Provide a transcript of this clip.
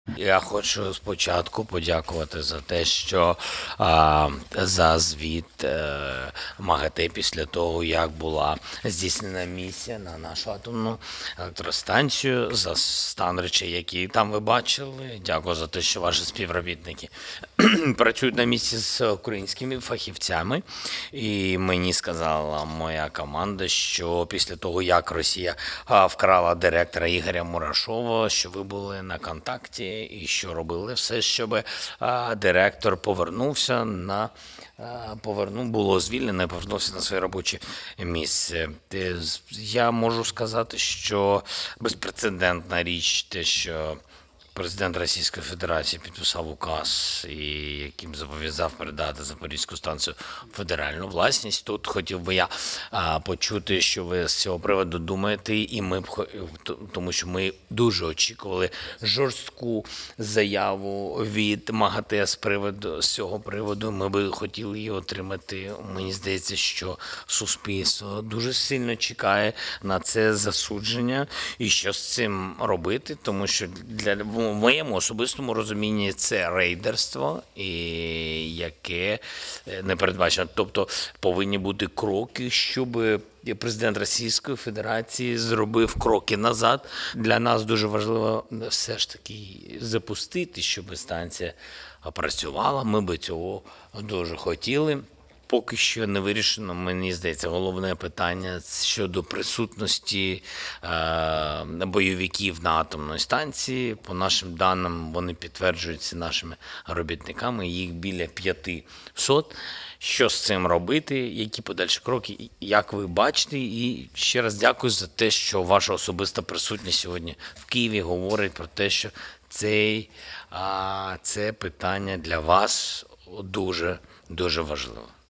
Я хочу спочатку подякувати за те, що за звіт МАГАТЕ після того, як була здійснена місія на нашу атомну електростанцію, за стан речей, які там ви бачили. Дякую за те, що ваші співробітники працюють на місці з українськими фахівцями. І мені сказала моя команда, що після того, як Росія вкрала директора Ігоря Мурашова, що ви були на контакті і що робили все, щоб директор повернувся було звільнено і повернувся на своє робоче місце. Я можу сказати, що безпрецедентна річ те, що президент Російської Федерації підписав указ, яким зобов'язав передати Запорізьку станцію в федеральну власність. Тут хотів би я почути, що ви з цього приводу думаєте, і ми б тому що ми дуже очікували жорстку заяву від МАГАТЕ з цього приводу. Ми би хотіли її отримати. Мені здається, що суспільство дуже сильно чекає на це засудження і що з цим робити, тому що в моєму особистому розумінні це рейдерство, яке не передбачено. Тобто повинні бути кроки, щоб президент Російської Федерації зробив кроки назад. Для нас дуже важливо все ж таки запустити, щоб станція працювала. Ми би цього дуже хотіли. Поки що не вирішено, мені здається, головне питання щодо присутності бойовиків на атомній станції. По нашим даним, вони підтверджуються нашими робітниками, їх біля 500. Що з цим робити, які подальші кроки, як ви бачите. І ще раз дякую за те, що ваша особиста присутність сьогодні в Києві говорить про те, що це питання для вас дуже, дуже важливе.